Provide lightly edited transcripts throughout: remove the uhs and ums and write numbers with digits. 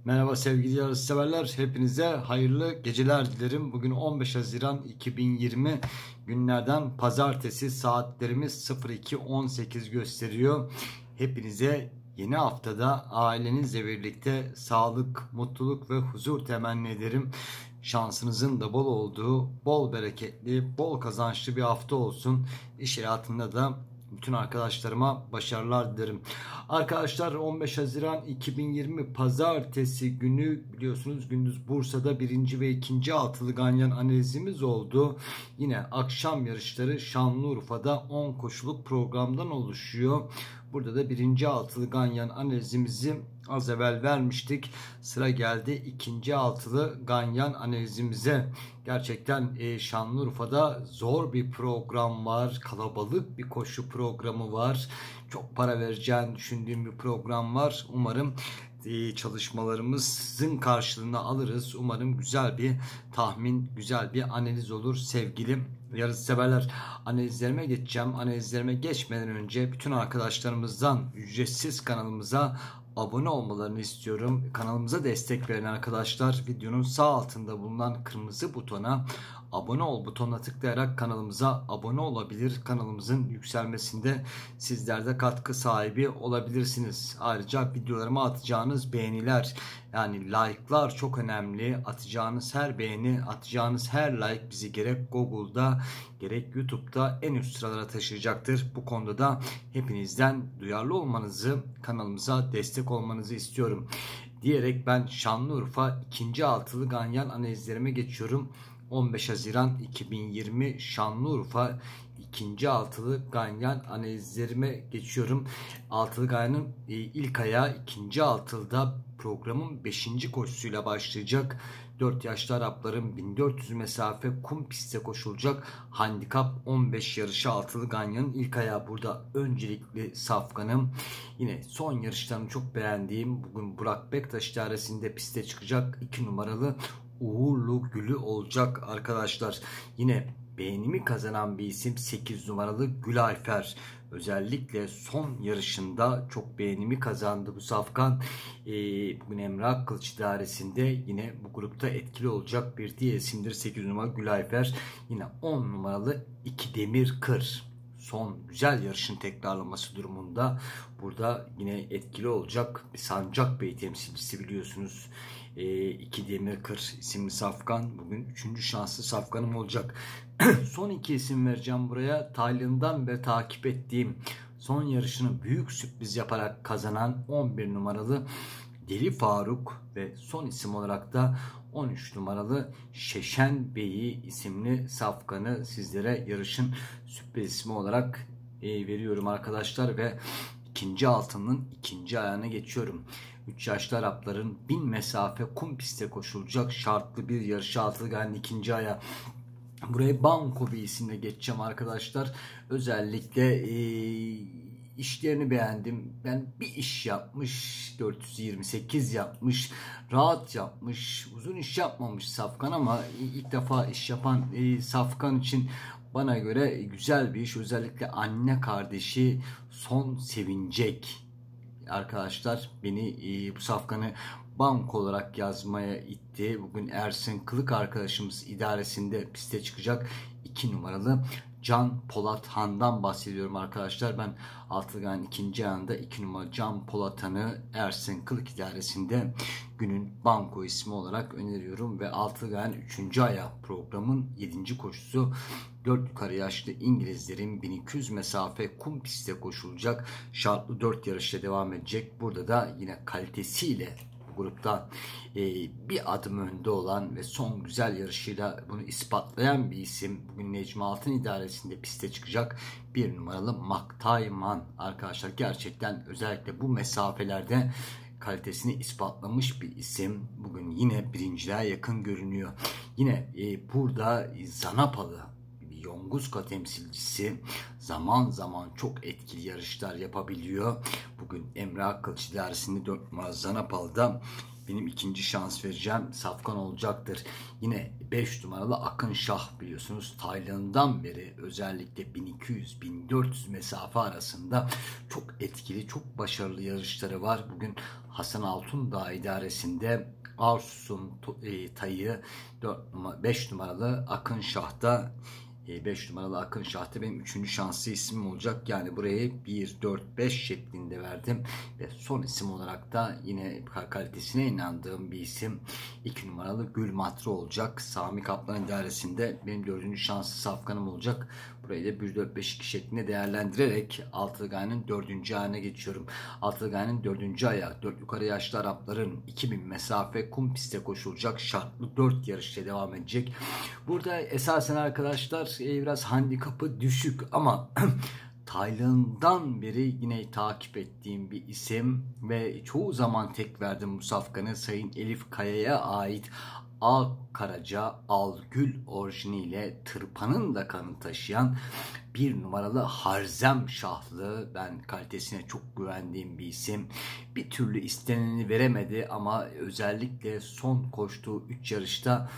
Merhaba sevgili yarışseverler. Hepinize hayırlı geceler dilerim. Bugün 15 Haziran 2020 günlerden pazartesi, saatlerimiz 02.18 gösteriyor. Hepinize yeni haftada ailenizle birlikte sağlık, mutluluk ve huzur temenni ederim. Şansınızın da bol olduğu, bol bereketli, bol kazançlı bir hafta olsun. İş hayatında da bütün arkadaşlarıma başarılar dilerim. Arkadaşlar 15 Haziran 2020 Pazartesi günü biliyorsunuz gündüz Bursa'da 1. ve 2. altılı ganyan analizimiz oldu. Yine akşam yarışları Şanlıurfa'da 10 koşuluk programdan oluşuyor. Burada da 1. altılı ganyan analizimizi az evvel vermiştik. Sıra geldi 2. altılı ganyan analizimize. Gerçekten Şanlıurfa'da zor bir program var. Kalabalık bir koşu programı var. Çok para vereceğini düşündüğüm bir program var. Umarım çalışmalarımızın karşılığını alırız. Umarım güzel bir tahmin, güzel bir analiz olur sevgili yarışseverler. Analizlerime geçeceğim. Analizlerime geçmeden önce bütün arkadaşlarımızdan ücretsiz kanalımıza abone olmalarını istiyorum. Kanalımıza destek veren arkadaşlar videonun sağ altında bulunan kırmızı butona abone ol butonuna tıklayarak kanalımıza abone olabilir. Kanalımızın yükselmesinde sizler de katkı sahibi olabilirsiniz. Ayrıca videolarıma atacağınız beğeniler, yani like'lar çok önemli. Atacağınız her beğeni, atacağınız her like bizi gerek Google'da gerek YouTube'da en üst sıralara taşıyacaktır. Bu konuda da hepinizden duyarlı olmanızı, kanalımıza destek olmanızı istiyorum. Diyerek ben Şanlıurfa 2. altılı ganyan analizlerime geçiyorum. 15 Haziran 2020 Şanlıurfa 2. altılı ganyan analizlerime geçiyorum. Altılı ganyanın ilk ayağı 2. altılıda programın 5. koşusuyla başlayacak. 4 yaşlı Arapların 1400 mesafe kum pistte koşulacak. Handikap 15 yarışı altılı ganyanın ilk ayağı burada öncelikli safkanım. Yine son yarışlarını çok beğendiğim, bugün Burak Bektaş idaresinde piste çıkacak 2 numaralı Uğurlu Gülü olacak arkadaşlar. Yine beğenimi kazanan bir isim 8 numaralı Gülayfer. Özellikle son yarışında çok beğenimi kazandı bu safkan. Bugün Emrah Kılıç idaresinde yine bu grupta etkili olacak bir diğer isimdir 8 numaralı Gülayfer. Yine 10 numaralı 2 Demir Kır. Son güzel yarışın tekrarlaması durumunda burada yine etkili olacak bir Sancak Bey temsilcisi biliyorsunuz. 2 Demirkır isimli safkan bugün 3. şanslı safkanım olacak. Son 2 isim vereceğim buraya. Tayland'dan ve takip ettiğim son yarışını büyük sürpriz yaparak kazanan 11 numaralı Deli Faruk ve son isim olarak da 13 numaralı Şeşen Bey'i isimli safkanı sizlere yarışın sürpriz ismi olarak veriyorum arkadaşlar ve 2. altının 2. ayağına geçiyorum. 3 yaşlı Arapların 1000 mesafe kum pistte koşulacak şartlı bir yarışı altılı ganyanın 2. ayağı. Buraya Banko bir isimle geçeceğim arkadaşlar. Özellikle işlerini beğendim. Ben bir iş yapmış, 428 yapmış, rahat yapmış, uzun iş yapmamış safkan ama ilk defa iş yapan safkan için bana göre güzel bir iş. Özellikle anne kardeşi son sevinecek. Arkadaşlar beni bu safkanı banko olarak yazmaya itti. Bugün Ersin Kılık arkadaşımız idaresinde piste çıkacak 2 numaralı Can Polat Han'dan bahsediyorum arkadaşlar. Ben altılı ganyanın 2. ayağında 2 numaralı Can Polat Han'ı Ersin Kılık idaresinde günün banko ismi olarak öneriyorum ve altılı ganyanın 3. ayağı programın 7. koşusu 4 yukarı yaşlı İngilizlerin 1200 mesafe kum pistte koşulacak şartlı 4 yarışta devam edecek. Burada da yine kalitesiyle grupta bir adım önde olan ve son güzel yarışıyla bunu ispatlayan bir isim. Bugün Necmi Altın idaresinde piste çıkacak 1 numaralı Maktayman arkadaşlar. Gerçekten özellikle bu mesafelerde kalitesini ispatlamış bir isim. Bugün yine birinciliğe yakın görünüyor. Yine burada Zanapalı Yonguzka temsilcisi zaman zaman çok etkili yarışlar yapabiliyor. Bugün Emrah Kılıç idaresinde 4 numaralı Zanapal'da benim ikinci şans vereceğim safkan olacaktır. Yine 5 numaralı Akın Şah, biliyorsunuz Tayland'dan beri özellikle 1200-1400 mesafe arasında çok etkili, çok başarılı yarışları var. Bugün Hasan Altundağ idaresinde Arsus'un tayı 5 numaralı Akın Şah'ta 5 numaralı Akın Şah'ta benim 3. şanslı ismim olacak. Yani burayı 1, 4, 5 şeklinde verdim. Ve son isim olarak da yine kalitesine inandığım bir isim 2 numaralı Gül Matra olacak. Sami Kaplan idaresinde benim 4. şanslı safkanım olacak. Burayı da 1, 4, 5, 2 şeklinde değerlendirerek Altılgay'ın 4. ayağına geçiyorum. Altılgay'ın 4. ayağı 4 yukarı yaşlı Arapların 2000 mesafe kum piste koşulacak şartlı 4 yarışta devam edecek. Burada esasen arkadaşlar biraz handikapı düşük ama Tayland'dan beri yine takip ettiğim bir isim ve çoğu zaman tek verdim bu safkanı, Sayın Elif Kaya'ya ait A Karaca Algül orijiniyle tırpanın da kanı taşıyan 1 numaralı Harzem Şahlı, ben kalitesine çok güvendiğim bir isim. Bir türlü isteneni veremedi ama özellikle son koştuğu 3 yarışta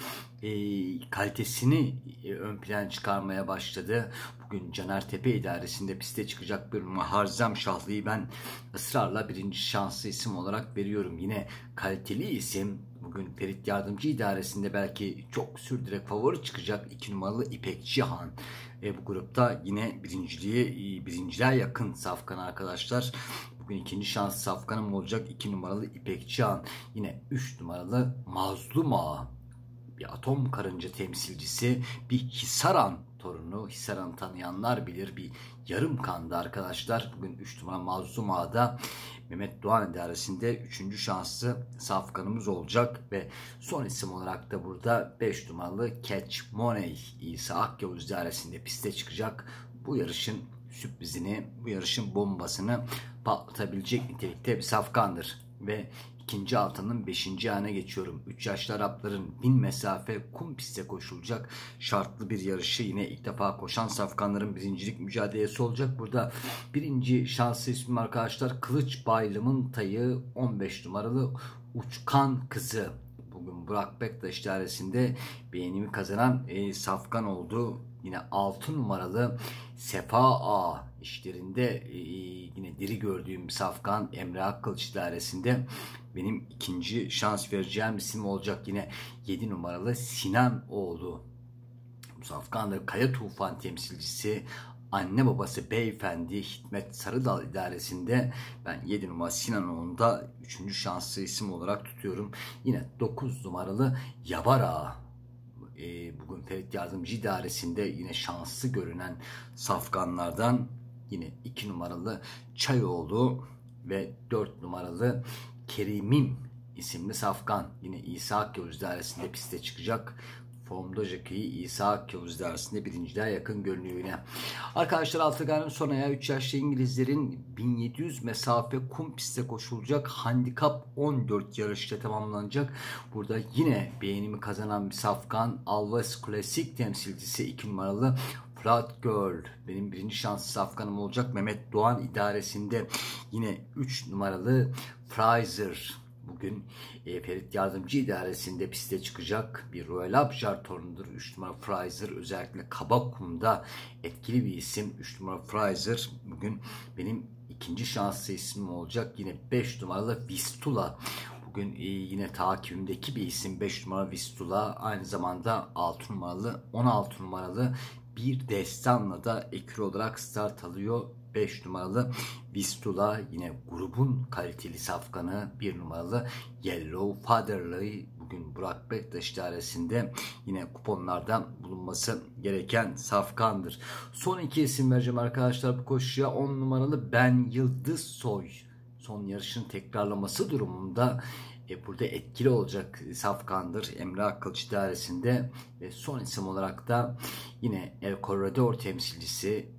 kalitesini ön plan çıkarmaya başladı. Bugün Canertepe idaresinde piste çıkacak bir Harzem Şahlı'yı ben ısrarla 1. şanslı isim olarak veriyorum. Yine kaliteli isim, bugün Ferit Yardımcı idaresinde belki çok sürdürek favori çıkacak 2 numaralı İpek Cihan. Bu grupta yine birinciliğe yakın safkan arkadaşlar. Bugün 2. şans safkanım olacak 2 numaralı İpek Cihan. Yine 3 numaralı Mazlum Ağa, bir atom karınca temsilcisi, bir Hisaran torunu. Hisaran'ı tanıyanlar bilir, bir yarım kandı arkadaşlar. Bugün 3 numara Mazlum Ağa'da Mehmet Doğan idaresinde 3. şanslı safkanımız olacak ve son isim olarak da burada 5 numaralı Catch Money İsa Akyavuz idaresinde piste çıkacak. Bu yarışın sürprizini, bu yarışın bombasını patlatabilecek nitelikte bir safkandır ve İkinci altının 5. ayağına geçiyorum. 3 yaşlı Arapların 1000 mesafe kum piste koşulacak şartlı bir yarışı. Yine ilk defa koşan safkanların birincilik mücadelesi olacak. Burada 1. şanslı ismim arkadaşlar Kılıç Baylım'ın tayı 15 numaralı Uçkan Kızı. Bugün Burak Bektaş idaresinde beğenimi kazanan safkan oldu. Yine 6 numaralı Sefa A işlerinde yine diri gördüğüm safkan Emre Akkılıç idaresinde benim 2. şans vereceğim isim olacak. Yine 7 numaralı Sinan Oğlu. Bu safkandır. Kaya Tufan temsilcisi, anne babası beyefendi Hikmet Sarıdal idaresinde ben 7 numara Sinan Oğlu'nu da 3. şanslı isim olarak tutuyorum. Yine 9 numaralı Yabar Ağa. Bugün Ferit Yardımcı idaresinde yine şanslı görünen safkanlardan yine 2 numaralı Çayoğlu ve 4 numaralı Kerim'im isimli safkan. Yine İsa Akyavuz idaresinde piste çıkacak. Formda jockey İsa Akyavuz idaresinde birinciliğe yakın görünüyor yine. Arkadaşlar Altılgay'ın son ayağı 3 yaşlı İngilizlerin 1700 mesafe kum piste koşulacak. Handikap 14 yarışta tamamlanacak. Burada yine beğenimi kazanan bir safkan Alves Klasik temsilcisi 2 numaralı Flat Girl. Benim 1. şanslı safkanım olacak. Mehmet Doğan idaresinde yine 3 numaralı Fraser. Bugün Ferit Yardımcı idaresinde piste çıkacak bir Royal Abjar torunudur. 3 numara Fraser özellikle kaba kumda etkili bir isim. 3 numara Fraser bugün benim 2. şanslı ismim olacak. Yine 5 numaralı Vistula. Bugün yine takibimdeki bir isim 5 numara Vistula. Aynı zamanda 6 numaralı 16 numaralı bir destanla da ekür olarak start alıyor. 5 numaralı Vistula yine grubun kaliteli safkanı 1 numaralı Yellow Father'lı bugün Burak Bektaş idaresinde yine kuponlardan bulunması gereken safkandır. Son 2 isim vereceğim arkadaşlar bu koşuya. 10 numaralı Ben Yıldız Soy son yarışın tekrarlaması durumunda burada etkili olacak safkandır Emre Akkılıç idaresinde ve son isim olarak da yine El Corredor temsilcisi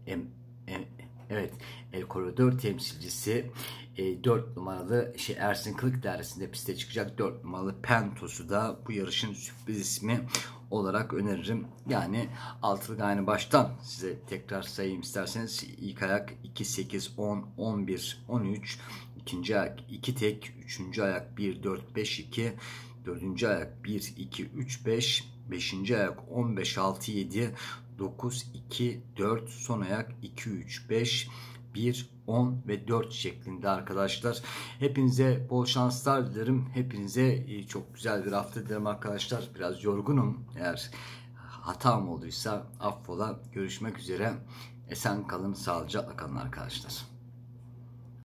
Evet, El Corredor temsilcisi 4 numaralı Ersin Kılık idaresinde piste çıkacak 4 numaralı Pentos'u da bu yarışın sürpriz ismi olarak öneririm. Yani Altılgay'ını baştan size tekrar sayayım isterseniz. İlk ayak 2, 8, 10, 11, 13, ikinci ayak 2 tek, üçüncü ayak 1 4 5 2, dördüncü ayak 1 2 3 5, beşinci ayak 15 6 7 9 2 4, son ayak 2 3 5 1 10 ve 4 şeklinde arkadaşlar. Hepinize bol şanslar dilerim. Hepinize çok güzel bir hafta dilerim arkadaşlar. Biraz yorgunum. Eğer hatam olduysa affola. Görüşmek üzere. Esen kalın, sağlıcakla kalın arkadaşlar.